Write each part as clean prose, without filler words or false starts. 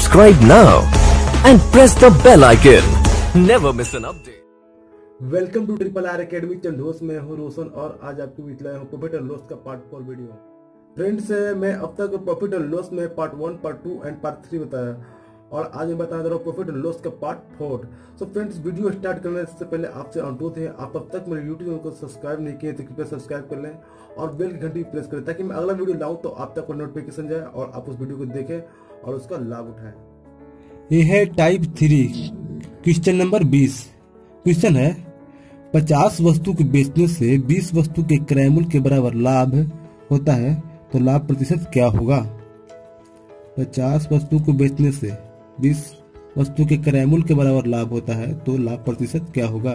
Subscribe now and press the bell icon. Never miss an update. Welcome to triple R academy चंडोस में हूँ रोशन और आज आपको बीच लाया हूँ प्रॉफिट एंड लॉस का पार्ट 4 वीडियो। फ्रेंड्स मैं अब तक प्रॉफिट एंड लॉस में पार्ट 1, पार्ट 2 एंड पार्ट 3 बताया और आज मैं बता दे रहा हूँ प्रॉफिट एंड लॉस का part 4। So friends video start करने से पहले आपसे अनुरोध है, आप अब तक मेरे यूट्यूब चैनल को सब्सक्राइब नहीं किए तो कृपया सब्सक्राइब कर लें और बेल की घंटी प्रेस करें ताकि मैं अगला वीडियो लाऊं तो आप तक नोटिफिकेशन जाए और आप उस वीडियो को देखें और उसका लाभ उठाएं। ये है टाइप 3 क्वेश्चन नंबर 20। क्वेश्चन है 50 वस्तु के बेचने से 20 वस्तु के क्रय मूल्य के बराबर लाभ होता है तो लाभ प्रतिशत क्या होगा। 50 वस्तु को बेचने से 20 वस्तु के क्रय मूल्य के बराबर लाभ होता है तो लाभ प्रतिशत क्या होगा।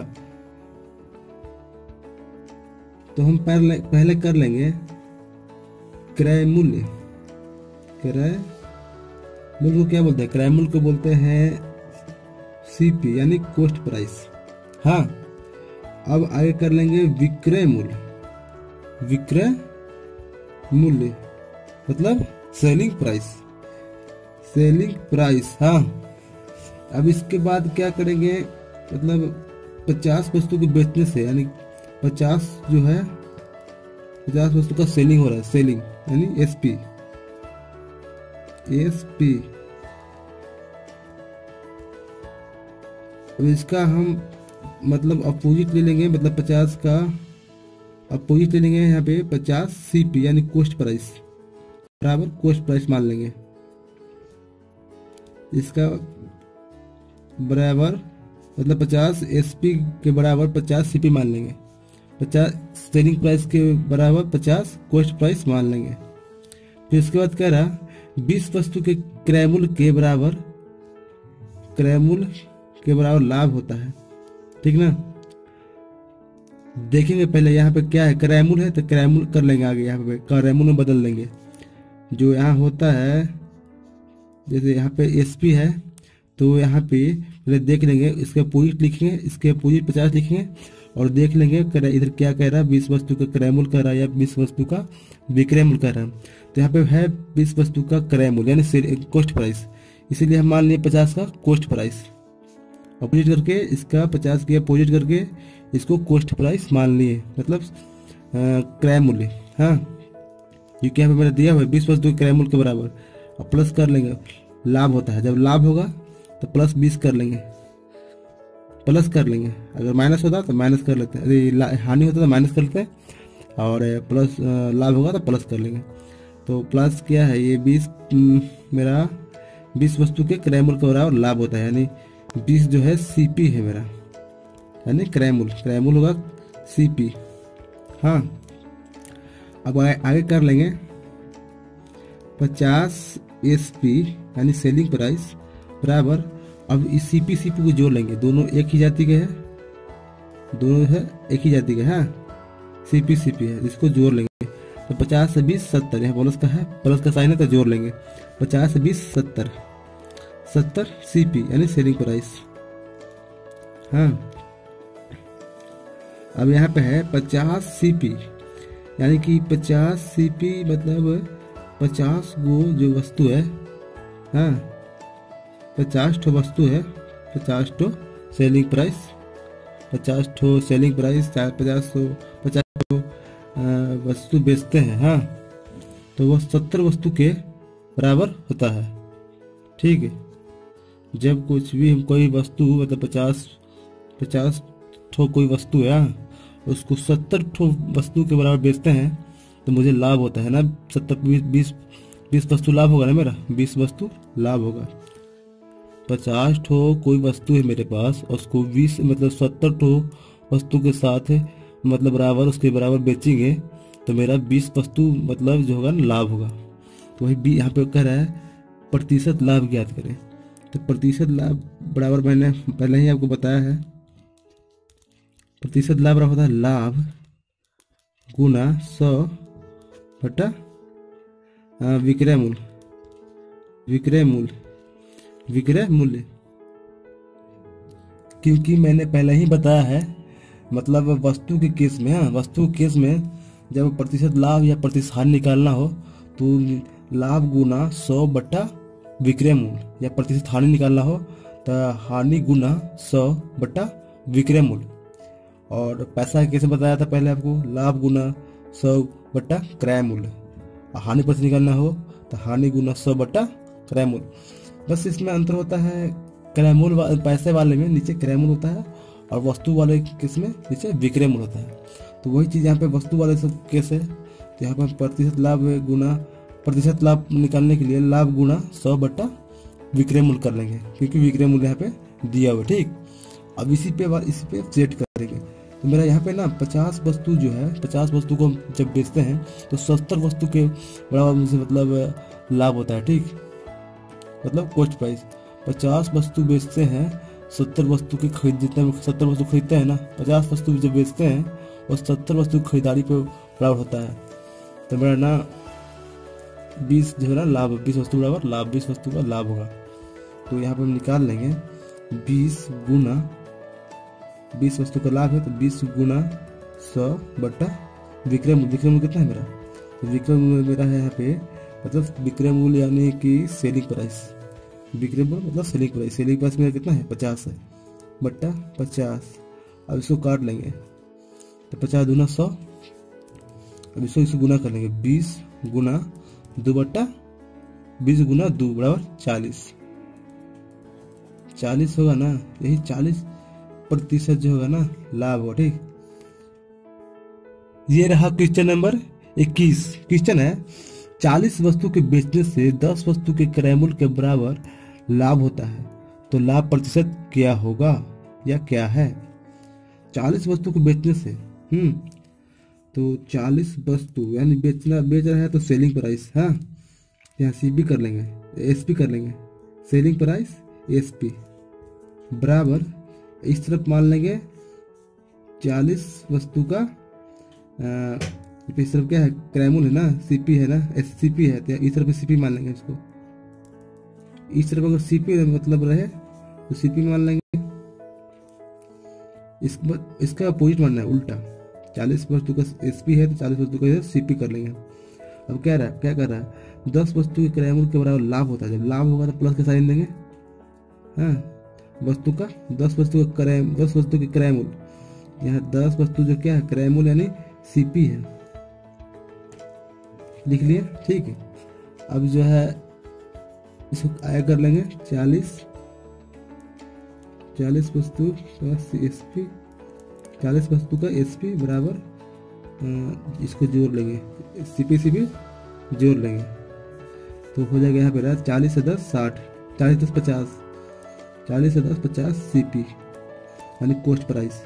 तो हम पहले कर लेंगे क्रय मूल्य। क्रय मूल्य को क्या बोलते हैं? क्रय मूल्य को बोलते हैं सीपी यानी कॉस्ट प्राइस। हाँ, अब आगे कर लेंगे विक्रय मूल्य। विक्रय मूल्य मतलब सेलिंग प्राइस। Selling price. हाँ, अब इसके बाद क्या करेंगे, मतलब 50 वस्तु को बेचने से यानी 50 जो है 50 वस्तु का सेलिंग हो रहा है, सेलिंग यानी एसपी। एसपी अब इसका हम मतलब अपोजिट ले लेंगे, मतलब 50 का अपोजिट ले लेंगे यहाँ पे 50 सीपी यानी कॉस्ट प्राइस बराबर कॉस्ट प्राइस मान लेंगे। इसका बराबर मतलब 50 एसपी के बराबर 50 सीपी मान लेंगे। 50 सेलिंग प्राइस के बराबर 50 कॉस्ट प्राइस मान लेंगे। फिर इसके बाद कह रहा 20 वस्तु के क्रय मूल्य के बराबर लाभ होता है। ठीक ना, देखेंगे पहले यहाँ पे क्या है, क्रय मूल्य है तो क्रय मूल्य कर लेंगे, आगे यहाँ पे क्रय मूल्य में बदल लेंगे। जो यहाँ होता है जैसे यहाँ पे एसपी है तो यहाँ पे पहले देख लेंगे, इसके अपोजिट लिखेंगे, इसके अपोजिट 50 लिखेंगे और देख लेंगे इधर क्या कह रहा है, 20 वस्तु का क्रय मूल्य कह रहा है या 20 वस्तु का विक्रय मूल्य कह रहा है। तो यहाँ पे है 20 वस्तु का क्रय मूल्य यानी कॉस्ट प्राइस, इसीलिए हम मान लिए 50 का कॉस्ट प्राइस। अपोजिट करके इसका 50 के अपोजिट करके इसको कॉस्ट प्राइस मान लिए, मतलब क्रय मूल्य। हाँ, क्योंकि यहाँ पे मैंने दिया हुआ है 20 वस्तु के क्रय मूल्य के बराबर। अब प्लस कर लेंगे, लाभ होता है, जब लाभ होगा तो प्लस 20 कर लेंगे, प्लस कर लेंगे। अगर माइनस होता तो माइनस कर लेते हैं, यदि हानि होता तो माइनस कर लेते हैं और प्लस लाभ होगा तो प्लस कर लेंगे। तो प्लस क्या है, ये 20 मेरा 20 वस्तु के क्रय मूल्य के बराबर लाभ होता है, यानी 20 जो है सीपी है मेरा, यानी क्रय मूल्य होगा सीपी। हाँ, अब आगे कर लेंगे 50 एसपी यानी सेलिंग प्राइस बराबर, अब इस सीपी को जोड़ लेंगे, दोनों एक ही जाति के हैं, दोनों है एक ही जाति के। हाँ, सीपी है, इसको जोड़ लेंगे तो 50 से 20 70, यहाँ प्लस का है, प्लस का साइन है तो जोड़ लेंगे। 50 से 20 70 सीपी यानी सेलिंग प्राइस। हाँ, अब यहाँ पे है 50 सीपी यानी कि 50 सीपी मतलब 50 गो जो वस्तु है। हाँ, 50 ठो वस्तु है, 50 ठो सेलिंग प्राइस, 50 ठो सेलिंग प्राइस, 50 ठो वस्तु बेचते हैं। हाँ, तो वो 70 वस्तु के बराबर होता है। ठीक है, जब कुछ भी हम कोई वस्तु मतलब 50 ठो कोई वस्तु है, उसको 70 ठो वस्तु के बराबर बेचते हैं तो मुझे लाभ होता है ना। 20 वस्तु लाभ होगा ना मेरा, 20 वस्तु लाभ होगा। 50 ठो कोई वस्तु है मेरे पास और उसको 20 मतलब 70 ठो वस्तु के साथ मतलब बराबर उसके बराबर बेचेंगे तो मेरा 20 वस्तु मतलब जो होगा ना लाभ होगा। तो वही यहाँ पे कह रहा है प्रतिशत लाभ ज्ञात करें। तो प्रतिशत लाभ बराबर मैंने पहले ही आपको बताया है, प्रतिशत लाभ बराबर होता है लाभ गुना 100 बटा विक्रय मूल्य। क्योंकि मैंने पहले ही बताया है, मतलब वस्तु के केस में, हाँ, वस्तु के केस में जब प्रतिशत लाभ या प्रतिशत हानि निकालना हो तो लाभ गुना 100 बटा विक्रय मूल्य या प्रतिशत हानि निकालना हो तो हानि गुना 100 बटा विक्रय मूल्य। और पैसा कैसे बताया था पहले आपको, लाभ गुना 100 बटा क्रय मूल्य। हानि प्रतिशत निकालना हो तो हानि गुना 100 बटा क्रय मूल्य। बस इसमें अंतर होता है, क्रय मूल्य पैसे वाले में नीचे क्रय मूल्य होता है और वस्तु वाले केस में नीचे विक्रय मूल्य होता है। तो वही चीज़ यहाँ पे वस्तु वाले सब केस है, तो यहाँ पर प्रतिशत लाभ निकालने के लिए लाभ गुना 100 बटा विक्रय मूल्य कर लेंगे, क्योंकि विक्रय मूल्य यहाँ पे दिया हुआ। ठीक, अब इसी पे सेट करेंगे। तो मेरा यहाँ पे ना 50 वस्तु जो है, 50 वस्तु को हम जब बेचते हैं तो 70 वस्तु के बराबर से मतलब लाभ होता है। ठीक, मतलब कॉस्ट प्राइस 50 वस्तु बेचते हैं, 70 वस्तु की जितने 70 वस्तु खरीदते हैं ना, 50 वस्तु जब बेचते हैं और 70 वस्तु खरीदारी पे बराबर होता है। तो मेरा ना 20 जो है ना लाभ, 20 वस्तु बराबर लाभ, 20 वस्तु का लाभ होगा। तो यहाँ पे हम निकाल लेंगे 20 गुना 20 वस्तु का लाभ है तो 20 गुना 100 बटा विक्रय मूल्य। विक्रय मूल्य कितना है मेरा, तो विक्रय मूल्य मेरा है यहाँ पे मतलब विक्रय मूल्य यानी कि सेलिंग प्राइस। विक्रय मूल्य मतलब सेलिंग प्राइस, सेलिंग प्राइस मेरा कितना है 50 है बटा 50। अब इसको काट लेंगे तो 50 दूना 100। अब इसको गुना कर लेंगे 20 गुना 2 बटा 20 गुना 2 बराबर 40 होगा ना, यही 40% जो होगा ना लाभ हो। ठीक, ये रहा क्वेश्चन नंबर 21। क्वेश्चन है 40 वस्तु के बेचने से 10 वस्तु के क्रय मूल्य के बराबर लाभ होता है, तो लाभ प्रतिशत क्या होगा या क्या है। 40 वस्तु को बेचने से तो 40 वस्तु यानी बेच रहा है तो सेलिंग प्राइस, हाँ यहाँ सीपी कर लेंगे, एसपी कर लेंगे, सेलिंग प्राइस एसपी बराबर इस तरफ मान लेंगे 40 वस्तु का इस तरफ क्या है क्रय मूल्य है ना, सीपी है ना, एससीपी है, तो इस तरफ सीपी मान लेंगे इसको। इस तरफ अगर सीपी मतलब रहे तो सीपी मान लेंगे, इसका अपोजिट मानना है उल्टा। 40 वस्तु का एसपी है तो 40 वस्तु का सीपी कर लेंगे। अब क्या कर रहा है 10 वस्तु के क्रय मूल्य के बराबर लाभ होता है, जब लाभ होगा तो प्लस का साइन देंगे। हाँ, वस्तु का 10 वस्तु के क्रय मूल्य, यहाँ 10 वस्तु जो क्या है क्रय मूल्य यानी सीपी है, लिख लिए। ठीक है, अब जो है इसको आया कर लेंगे 40 वस्तु का एसपी, 40 वस्तु का एसपी बराबर इसको जोड़ लेंगे, सीपी जोड़ लेंगे तो हो जाएगा यहाँ पे 40 से 10 60, 40 से 10 50, 40 से 10 50 सीपी यानी कॉस्ट प्राइस।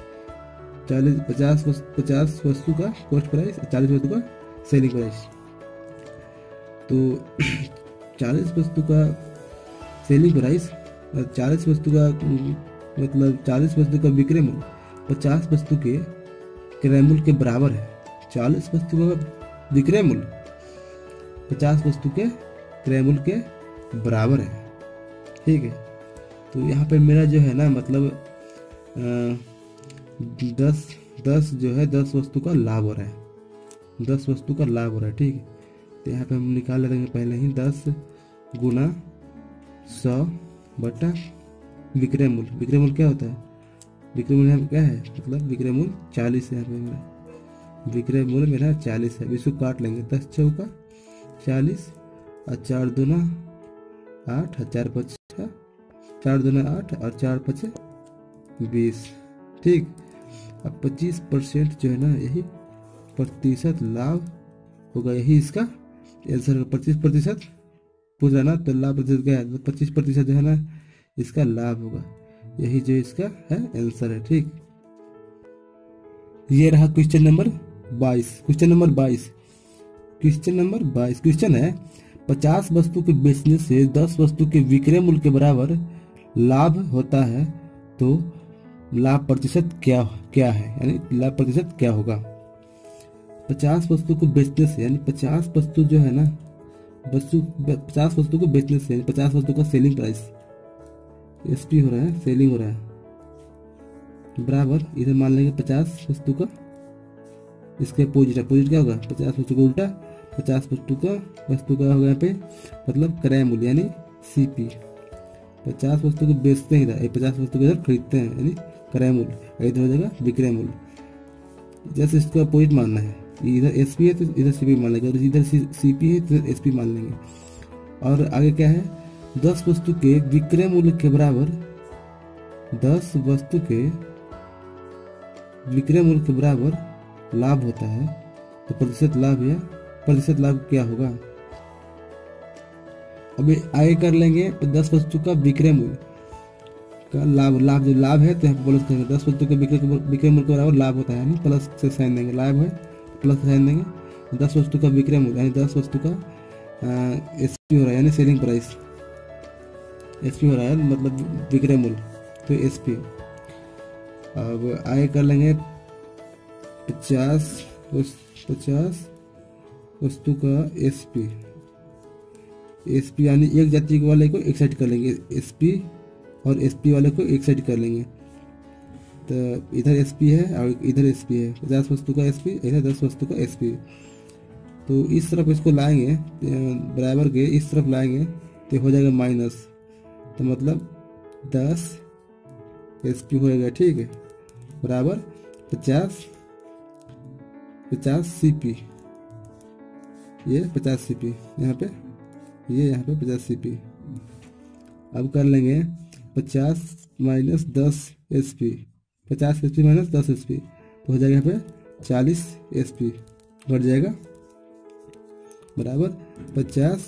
50 वस्तु का कॉस्ट प्राइस, 40 वस्तु का सेलिंग प्राइस। तो 40 वस्तु का सेलिंग प्राइस, 40 वस्तु का मतलब 40 वस्तु का विक्रय मूल्य 50 वस्तु के क्रय मूल्य के बराबर है। 40 वस्तु का विक्रय मूल्य 50 वस्तु के क्रय मूल्य के बराबर है। ठीक है, तो यहाँ पे मेरा जो है ना मतलब 10 जो है 10 वस्तु का लाभ हो रहा है, 10 वस्तु का लाभ हो रहा है। ठीक है, तो यहाँ पे हम निकाल लेंगे पहले ही 10 गुना 100 बटा विक्रय मूल्य। विक्रय मूल्य क्या होता है, विक्रय मूल्य यहाँ पे क्या है मतलब विक्रय मूल्य 40 है, यहाँ पे मेरा विक्रय मूल्य मेरा 40 है। इसको काट लेंगे 10 चौका 40 और 4 दूना 8 और 4 5 4 दूना 8 और 4 5 20। ठीक, अब 25% जो है ना यही प्रतिशत लाभ होगा, यही इसका आंसर। 25% पूछ रहा ना, तो लाभ प्रतिशत क्या है, 25% जो है ना इसका लाभ होगा, यही जो इसका है आंसर है। ठीक, ये रहा क्वेश्चन नंबर 22। क्वेश्चन है 50 वस्तु के बेचने से 10 वस्तु के विक्रय मूल्य के बराबर लाभ होता है, तो लाभ प्रतिशत क्या है, यानी लाभ प्रतिशत क्या होगा। 50 वस्तु को बेचने से यानी 50 वस्तु जो है ना 50 वस्तु को बेचने से 50 वस्तु का सेलिंग प्राइस एसपी हो रहा है, सेलिंग हो रहा है बराबर इधर मान लेंगे 50 वस्तु का, इसके अपोजिट क्या होगा 50 वस्तु का उल्टा 50 वस्तु का होगा यहाँ पे मतलब क्रय मूल्य यानी CP। 50 वस्तु को बेचते हैं इधर, 50 वस्तु को इधर खरीदते हैं, यानी क्रय मूल्य। इधर हो जाएगा विक्रय मूल्य। जैसे इसको अपोजिट मानना है, इधर SP है तो इधर CP मान लेंगे, और इधर CP है तो इधर SP मान लेंगे। और आगे क्या है, 10 वस्तु के विक्रय मूल्य के बराबर, 10 वस्तु के विक्रय मूल्य के बराबर लाभ होता है, तो प्रतिशत लाभ या प्रतिशत लाभ क्या होगा। अभी आगे कर लेंगे 10 वस्तु का विक्रय मूल्य का लाभ जो लाभ है तो यहाँ पे प्लस करेंगे। 10 वस्तु के विक्रय मूल्य के बराबर लाभ होता है, यानी प्लस से साइन देंगे, लाभ है प्लस से साइन देंगे। 10 वस्तु का विक्रय मूल्य यानी 10 वस्तु का SP हो रहा है, यानी सेलिंग प्राइस। SP हो रहा है मतलब विक्रय मूल्य, तो SP। अब आगे कर लेंगे 50 वस्तु का SP यानी एक जाति वाले को एक साइड कर लेंगे, SP और SP वाले को एक साइड कर लेंगे। तो इधर SP है और इधर SP है, 50 वस्तु का SP, इधर 10 वस्तु का SP। तो इस तरफ इसको लाएंगे बराबर के, इस तरफ लाएंगे तो हो जाएगा माइनस, तो मतलब 10 SP होएगा, ठीक है, बराबर 50 CP। ये 50 CP यहाँ पे, ये यहाँ पे 50 CP। अब कर लेंगे 50 minus 10 SP, 50 SP minus 10 SP, तो हो जाएगा यहाँ पे 40 SP बढ़ जाएगा, बराबर 50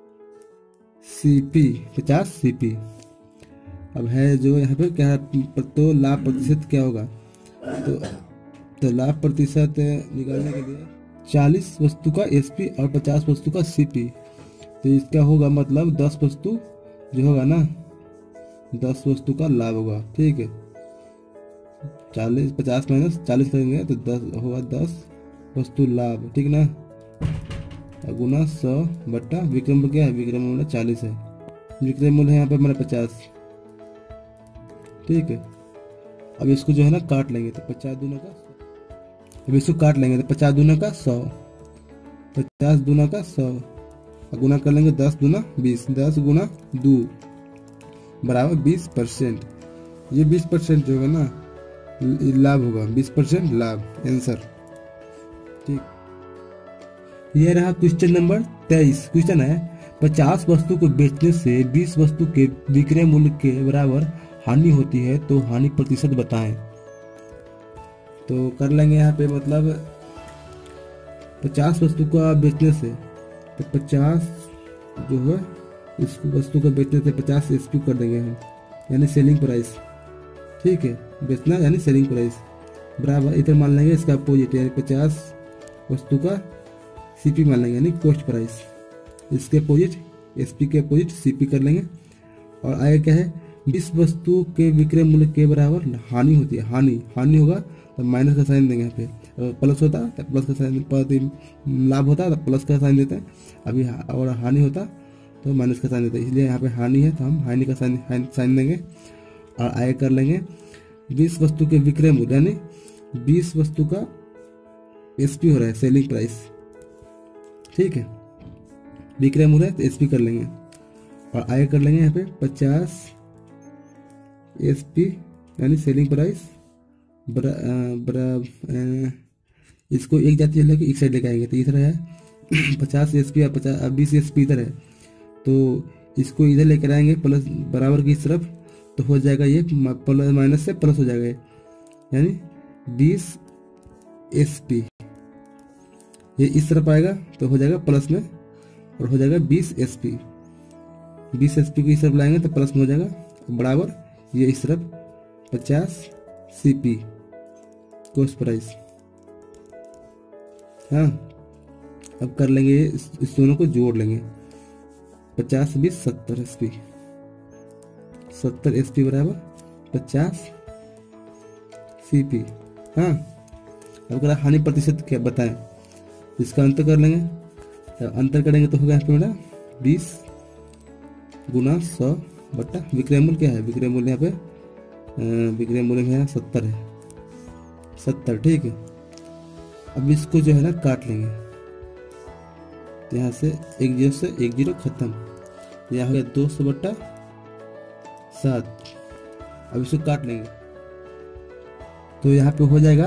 CP। अब है जो यहाँ पे क्या, तो लाभ प्रतिशत क्या होगा, तो लाभ प्रतिशत निकालने के लिए 40 वस्तु का SP और 50 वस्तु का CP, तो इसका होगा मतलब 10 वस्तु जो होगा ना, 10 वस्तु का लाभ होगा, ठीक है। 50 माइनस 40 करेंगे तो 10 होगा 10 वस्तु लाभ, ठीक ना, गुना 100 बट्टा विक्रय मूल्य क्या है, विक्रय मूल्य 40 है, विक्रय मूल्य है यहाँ पे हमारा 50, ठीक है। अब इसको जो है ना काट लेंगे, तो 50 दूना का, अब इसको काट लेंगे तो 50 दूना का 100, 50 दूना का 100, गुना कर लेंगे 10 दूना 20, 10 गुना 2 बराबर 20%। ये 20% जो होगा ना लाभ होगा, 20% लाभ, आंसर, ठीक। ये रहा क्वेश्चन नंबर 23। क्वेश्चन है 50 वस्तु को बेचने से 20 वस्तु के विक्रय मूल्य के बराबर हानि होती है, तो हानि प्रतिशत बताएं। तो कर लेंगे यहाँ पे मतलब 50 वस्तु का बेचने से, तो 50 जो है इस वस्तु को बेचने से 50 SP कर देंगे हम, यानी सेलिंग प्राइस, ठीक है, बेचना यानी सेलिंग प्राइस, बराबर इधर मान लेंगे इसका अपोजिट, यानी 50 वस्तु का CP मान लेंगे, यानी कॉस्ट प्राइस। इसके अपोजिट SP के अपोजिट CP कर लेंगे। और आगे क्या है, 20 वस्तु के विक्रय मूल्य के बराबर हानि होती है, हानि होगा तो माइनस का साइन देंगे, यहाँ पे प्लस होता तो प्लस का साइन, लाभ होता तो प्लस का साइन देते हैं, अभी और हानि होता तो माइनस का साइन देते हैं, इसलिए यहाँ पे हानि है तो हम हानि का साइन देंगे। और आगे कर लेंगे 20 वस्तु के विक्रय मूल्य, यानी 20 वस्तु का SP हो रहा है, सेलिंग प्राइस, ठीक है, विक्रय मूल्य है तो SP कर लेंगे। और आगे कर लेंगे यहाँ पे 50 SP यानी सेलिंग प्राइस, इसको एक जाति लेके एक साइड लेके आएंगे, तो इधर है 50 SP और 20 SP इधर है, तो इसको इधर लेकर आएंगे प्लस बराबर की इस तरफ, तो हो जाएगा ये प्लस माइनस से प्लस हो जाएगा, यानी 20 SP ये इस तरफ आएगा तो हो जाएगा प्लस में, और हो जाएगा 20 SP, 20 SP को इस तरफ लाएंगे तो प्लस में हो जाएगा, बराबर ये इस तरफ 50 CP कॉस्ट प्राइस। हाँ, अब कर लेंगे इस दोनों को जोड़ लेंगे, 50 20 70 SP, 70 SP बराबर 50 CP। हाँ, अब अगर हानि प्रतिशत क्या बताएं, इसका अंतर कर लेंगे, तो अंतर करेंगे तो होगा यहाँ पे मेरा 20 गुना 100 बट्टा विक्रय मूल्य क्या है, विक्रय मूल्य यहाँ पे विक्रय मूल्य है 70 है, 70, ठीक है। अब इसको जो है ना काट लेंगे, तो यहाँ से 1 0 से 1 0 खत्म, यहाँ हो गया 200/7। अब इसको काट लेंगे तो यहाँ पे हो जाएगा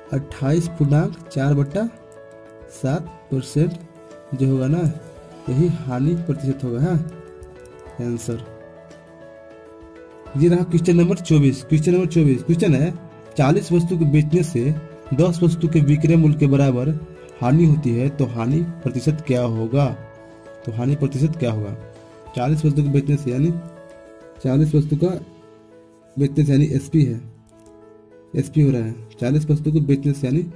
28.4/7% जो होगा ना, यही हानि प्रतिशत होगा। हाँ, आंसर ये रहा question number 24। Question number 24 question है 40 वस्तु के बेचने से 10 वस्तु के विक्रय मूल्य के बराबर हानि होती है तो हानि प्रतिशत क्या होगा। तो हानि प्रतिशत क्या होगा 40 वस्तु के बेचने से, यानी 40 वस्तु का बेचने से, यानी एसपी है, एसपी हो रहा है 40 वस्तु को बेचने से, यानी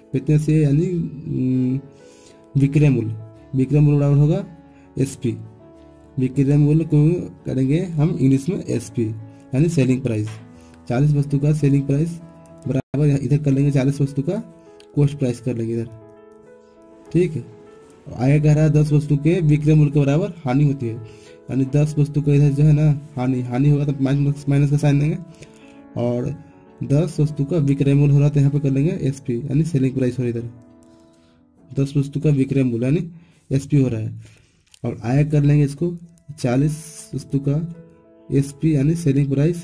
विक्रय मूल्य, विक्रय मूल्य बराबर होगा एसपी। विक्रय मूल्य को करेंगे हम इंग्लिश में एसपी, यानी सेलिंग प्राइस। 40 वस्तु का सेलिंग प्राइस बराबर इधर कर लेंगे 40 वस्तु का कॉस्ट प्राइस कर लेंगे इधर, ठीक है। आगे कह रहा है 10 वस्तु के विक्रय मूल्य के बराबर हानि होती है, यानी 10 वस्तु का इधर जो है ना हानि होगा तो माइनस का साइन देंगे, और 10 वस्तु का विक्रय मूल्य हो रहा है तो यहाँ पे कर लेंगे एसपी, यानी सेलिंग प्राइस हो रहा है इधर। 10 वस्तु का विक्रय मूल्य यानी एसपी हो रहा है, और आगे कर लेंगे इसको 40 वस्तु का एसपी यानी सेलिंग प्राइस।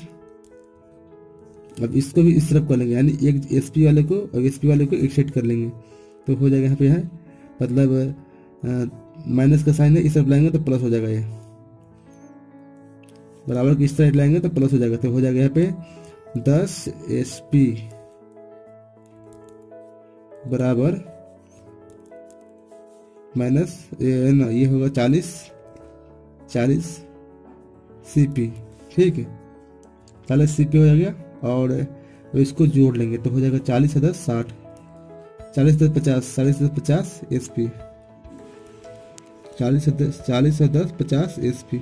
अब इसको भी इस तरफ कर लेंगे, यानी एक एसपी वाले को और एसपी वाले को एक सेट कर लेंगे तो हो जाएगा यहाँ पे है, मतलब माइनस का साइन है, इस तरफ लाएंगे तो प्लस हो जाएगा, ये बराबर की इस तरह लाएंगे तो प्लस हो जाएगा, तो हो जाएगा यहाँ पे 10 एसपी बराबर माइनस ये होगा 40 सीपी, ठीक है। 40 सीपी हो गया, और इसको जोड़ लेंगे तो हो जाएगा 40 से 10 60, 40 से 10 50, 40 से 10 50 एसपी, 40 से 10 50 एसपी,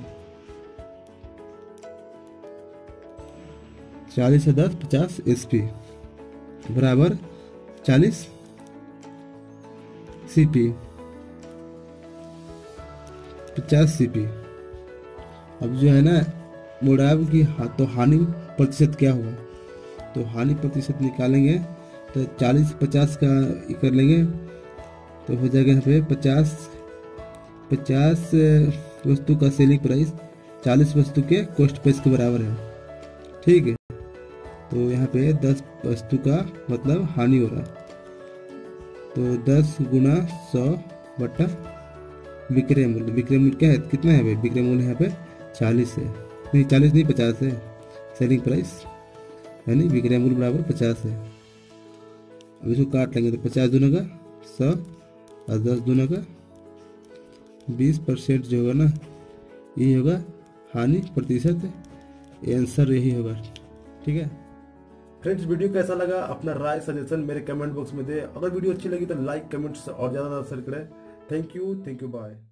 40 से 10 50 एसपी बराबर 40 सीपी, 50 सीपी। अब जो है ना बोल रहा है कि तो हानि प्रतिशत क्या होगा, तो हानि प्रतिशत निकालेंगे तो 40-50 का कर लेंगे तो हो जाएगा यहाँ पे 50 वस्तु का सेलिंग प्राइस 40 वस्तु के कॉस्ट प्राइस के बराबर है, ठीक है। तो यहाँ पे 10 वस्तु का मतलब हानि हो रहा है, तो 10 गुना 100 बटा विक्रय मूल्य। विक्रय मूल्य क्या है, कितना है भाई, विक्रय मूल्य यहाँ पे 40 है, नहीं 40 नहीं 50 है, सेलिंग प्राइस यानी विक्रय मूल्य बराबर 50 है। अब इसको काट लेंगे तो 50 दूना का 100 और 10 दूना का 20% जो होगा ना, यही होगा हानि प्रतिशत, आंसर यही होगा, ठीक है। फ्रेंड्स, वीडियो कैसा लगा अपना राय सजेशन मेरे कमेंट बॉक्स में दे। अगर वीडियो अच्छी लगी तो लाइक कमेंट्स और ज़्यादा शेयर करें। Thank you, bye.